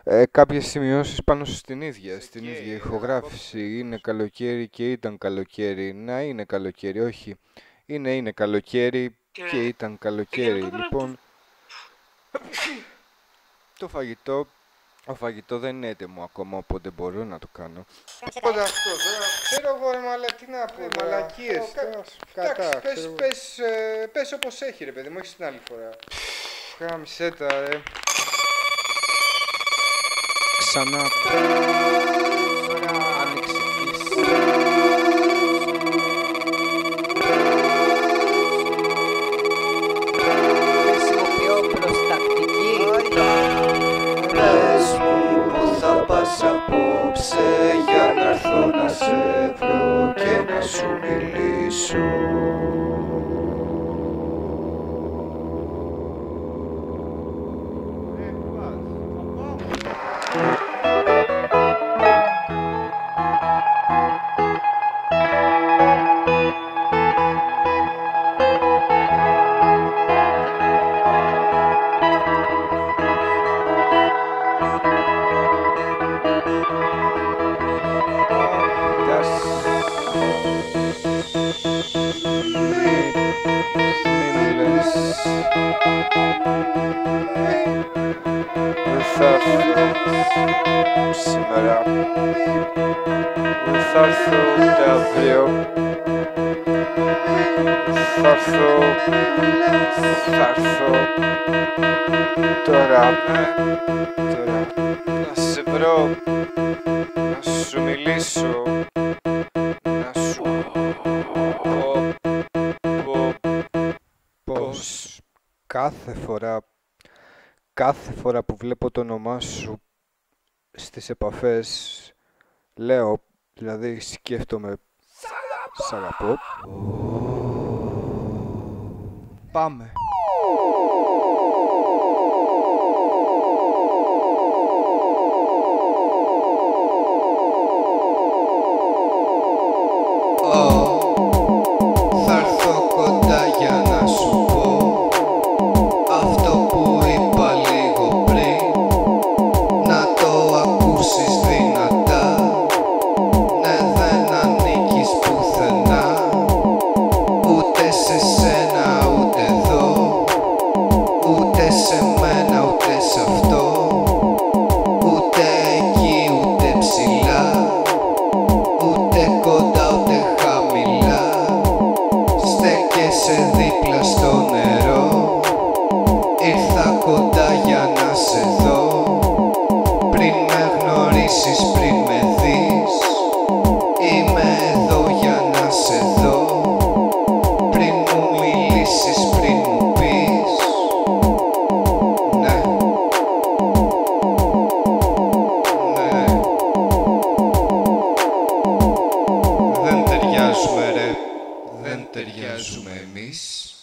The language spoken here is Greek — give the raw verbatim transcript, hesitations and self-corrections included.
Ε, κάποιες σημειώσεις πάνω στην ίδια, Σε στην καίει, ίδια ρε, να ηχογράφηση. Είναι καλοκαίρι και ήταν καλοκαίρι. Να είναι καλοκαίρι, όχι. Είναι είναι καλοκαίρι και Και ήταν ε, γενικά καλοκαίρι. τώρα το... Λοιπόν, το φαγητό, το φαγητό δεν είναι έτοιμο ακόμα, οπότε μπορώ να το κάνω. Οπότε αυτό τώρα, ξέρω εγώ ρε μαλα, τι να πω Ε, τώρα. μαλακίες, Ω, κα- τώρα, Εντάξει, κατά, πες, ξέρω εγώ. πες, ε, πες όπως έχει ρε παιδί μου, όχι την άλλη φορά. Γάμισε τα, ρε. Ξανά. Άνοιξε τις. Χρησιμοποιώ προστακτική. Πες μου που θα πας απόψε για να έρθω να σε βρω και να σου μιλήσω. Δεν θα έρθω σήμερα. Δεν θα έρθω ούτε αύριο. Θα έρθω. Θα έρθω. Τώρα. Τώρα. Να σε βρω. Να σου μιλήσω. Να σου πω. Πω. Πως κάθε φορά κάθε φορά που βλέπω το όνομά σου στις επαφές λέω, δηλαδή σκέφτομαι σ' αγαπώ. Πάμε. Θα έρθω κοντά για να σου πω αυτό που είπα λίγο πριν, να το ακούσεις δυνατά. Ναι, δεν ανήκεις πουθενά, ούτε σε σένα ούτε εδώ, ούτε σε μένα ούτε σε αυτό, ούτε εκεί ούτε ψηλά, ούτε κοντά ούτε χαμηλά. Στέκεσαι δίπλα στο νερό, ήρθα κοντά για να σε δω. Πριν με γνωρίσεις, πριν με δεις, είμαι εδώ για να σε δω. Πριν μου μιλήσεις, πριν μου πεις, ναι, ναι. Δεν ταιριάζουμε ρε, δεν ταιριάζουμε εμείς.